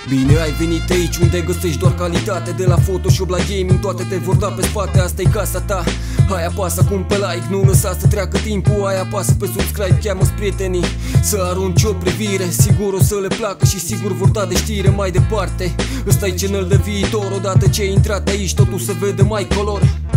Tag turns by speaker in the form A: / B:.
A: Bine ai venit aici unde găsești doar calitate. De la Photoshop la gaming toate te vor da pe spate. Asta-i casa ta, hai apasă acum pe like. Nu lăsa să treacă timpul, hai apasă pe subscribe. Cheamă-ți prietenii să arunci o privire. Sigur o să le placă și sigur vor da de știre mai departe. Ăsta-i channel de viitor, odată ce ai intrat aici totul se vede mai color.